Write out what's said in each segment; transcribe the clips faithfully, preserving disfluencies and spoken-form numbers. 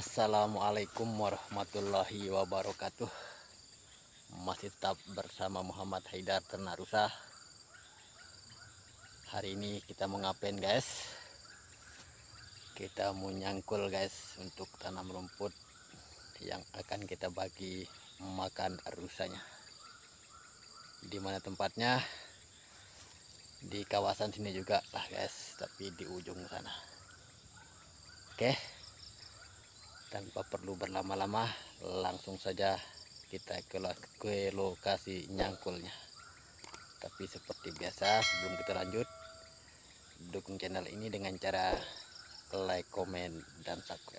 Assalamualaikum warahmatullahi wabarakatuh. Masih tetap bersama Muhammad Haidar Ternarusa. Hari ini kita mau ngapain guys? Kita mau nyangkul guys untuk tanam rumput yang akan kita bagi makan rusanya. Di mana tempatnya? Di kawasan sini juga lah guys, tapi di ujung sana. Oke. Tanpa perlu berlama-lama, langsung saja kita ke, ke lokasi nyangkulnya. Tapi seperti biasa, sebelum kita lanjut, dukung channel ini dengan cara like, komen, dan subscribe.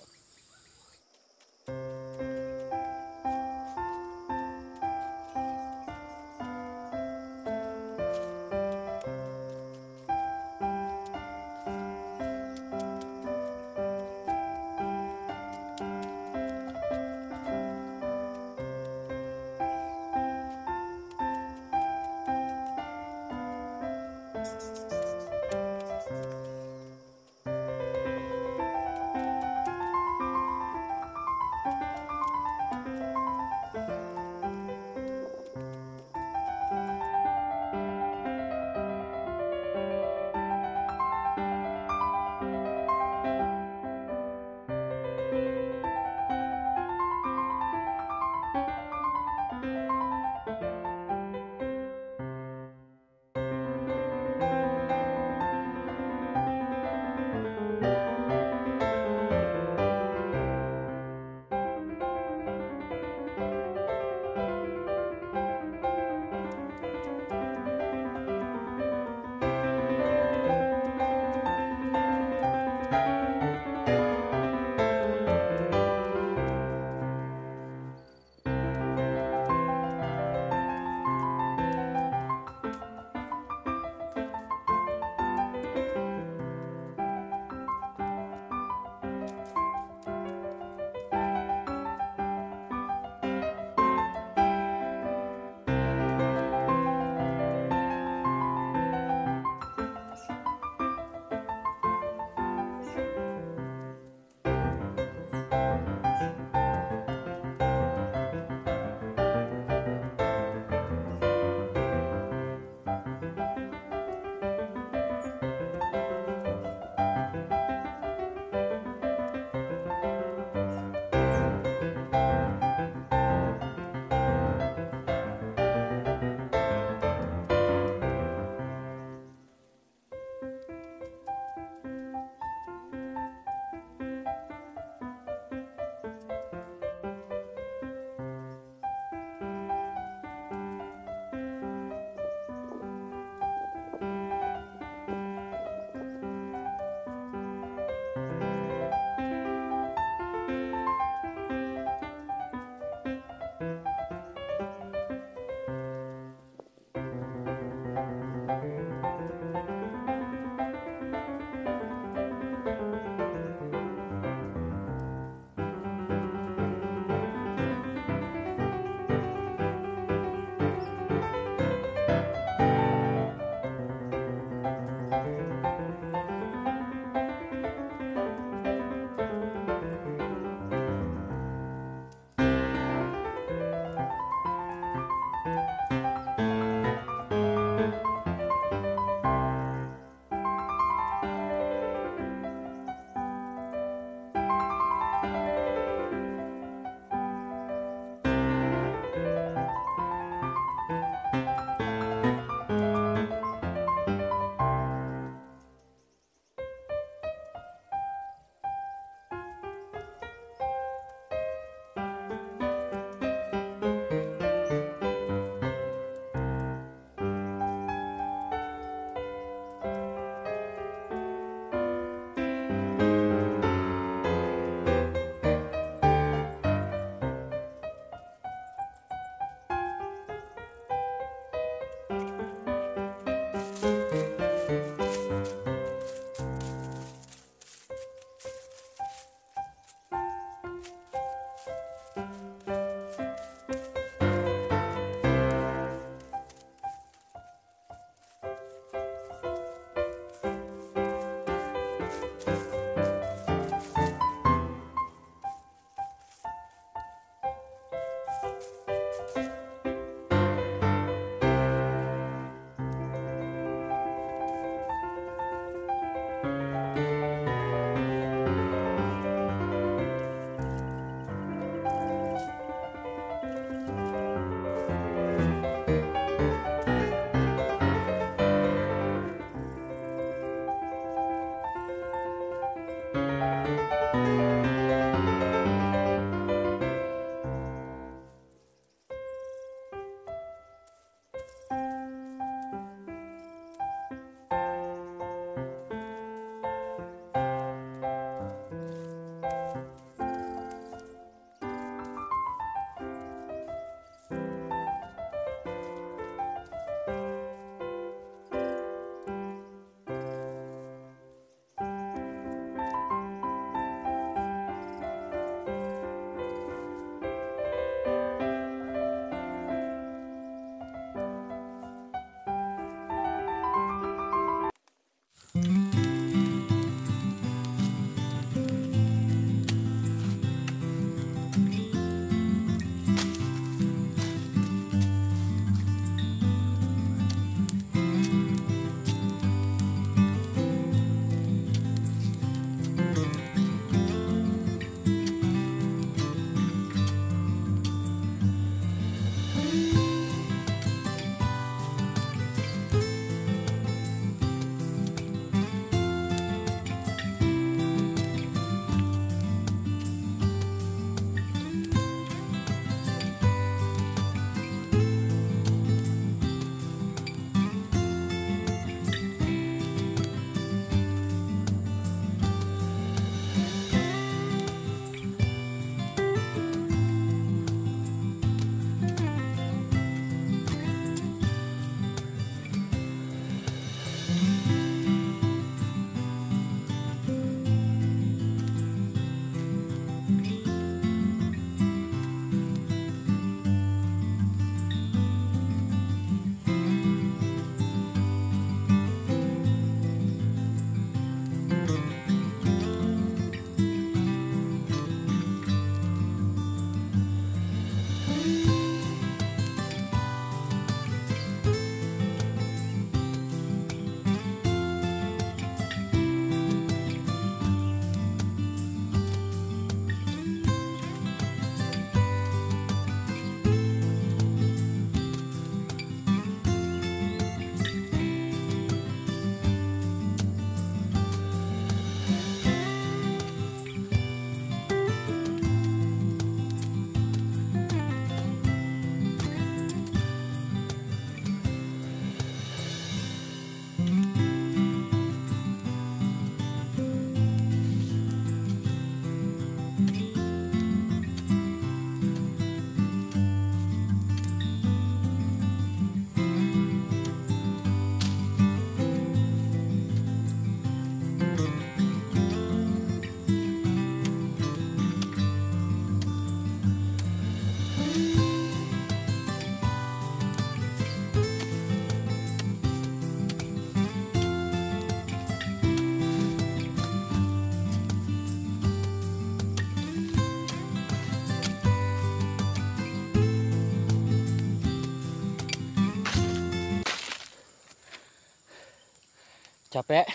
capek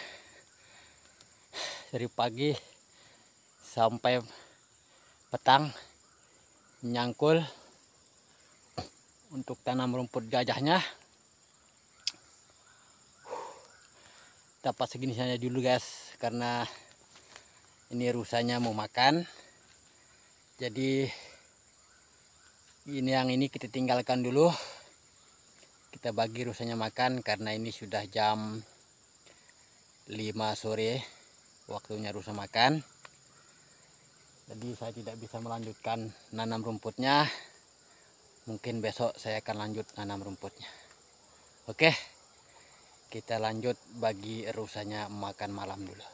dari pagi sampai petang nyangkul untuk tanam rumput gajahnya. Dapat segini saja dulu guys, karena ini rusanya mau makan. Jadi ini yang ini kita tinggalkan dulu, kita bagi rusanya makan, karena ini sudah jam lima sore waktunya rusa makan. Jadi saya tidak bisa melanjutkan nanam rumputnya. Mungkin besok saya akan lanjut nanam rumputnya. Oke, kita lanjut bagi rusanya makan malam dulu.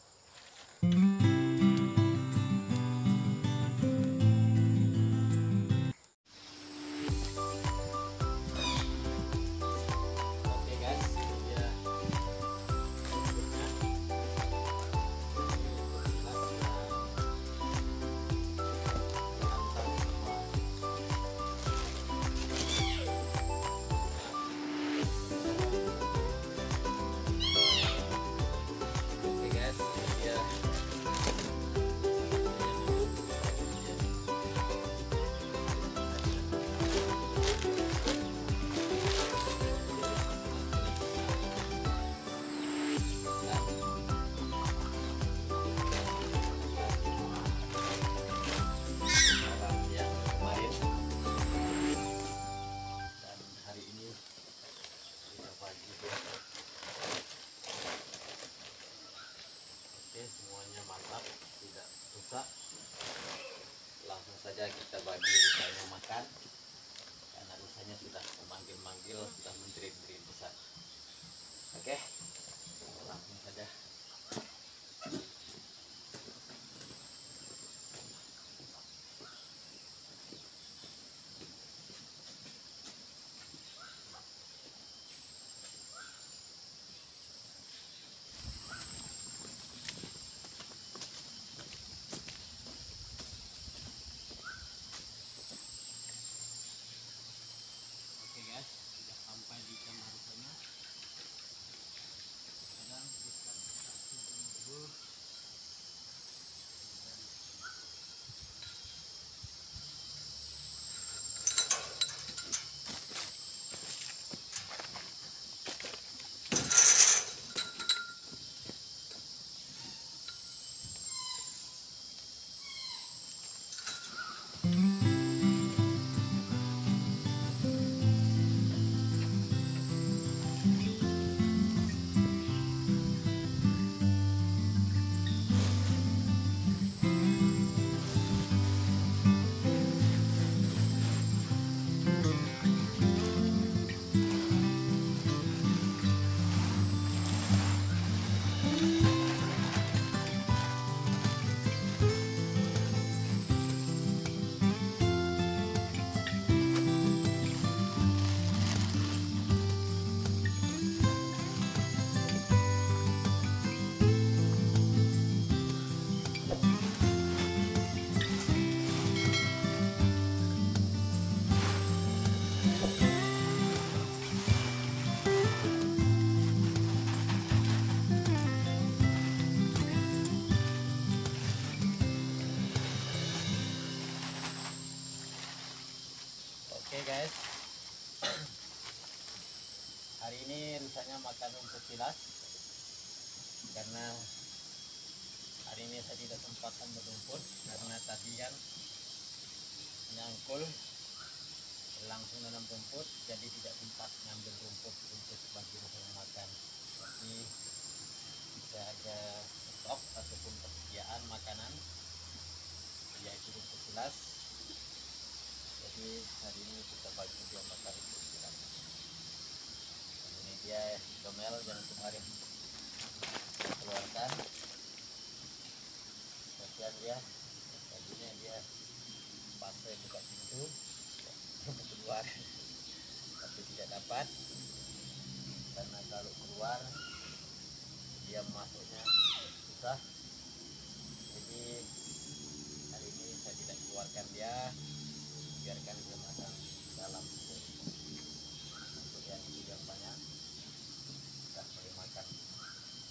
Langsung saja kita bagi rusanya makan, karena rusanya sudah memanggil-manggil, sudah menjerit-jerit besar. Oke, langsung saja. Sudah sampai di kandang rusanya. Sekarang kita kasih dulu. Oke guys, hari ini rusaknya makan rumput pilas, karena hari ini saya tidak sempat ambil rumput, karena tadi kan nyangkul langsung nanam rumput, jadi tidak sempat ngambil rumput untuk bagi rusaknya makan. Jadi bisa ada stok ataupun persediaan makanan, yaitu rumput pilas. Jadi hari ini kita bagi dia makan rumput pilas. Ini dia domel yang kemarin keluarkan. Kasihan dia, tadinya dia pasai buka pintu untuk keluar, tapi tidak dapat, karena kalau keluar dia masuknya susah. Jadi hari ini saya tidak keluarkan dia, biarkan dia makan dalam untuk yang itu yang banyak sudah mulai makan.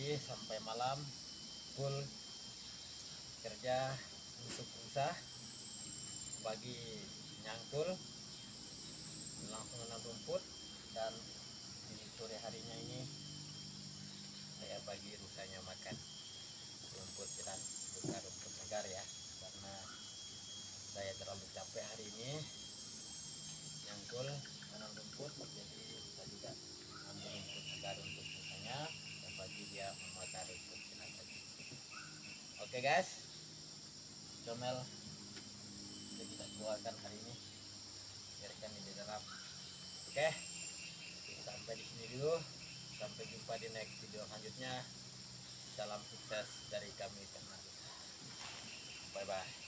pagi sampai malam full kerja untuk rusa, bagi nyangkul, langsung menanam rumput, dan di sore harinya ini saya bagi rusanya makan rumput jelas, bukan rumput segar ya, karena saya terlalu capek hari ini nyangkul menanam rumput, jadi saya juga ambil rumput segar untuk rusanya dan bagi dia memakan rumput jelas tadi. Oke guys, comel kita tidak keluarkan hari ini, biarkan di dalam. Oke, sampai di sini dulu, sampai jumpa di next video selanjutnya. Salam sukses dari kami, bye bye.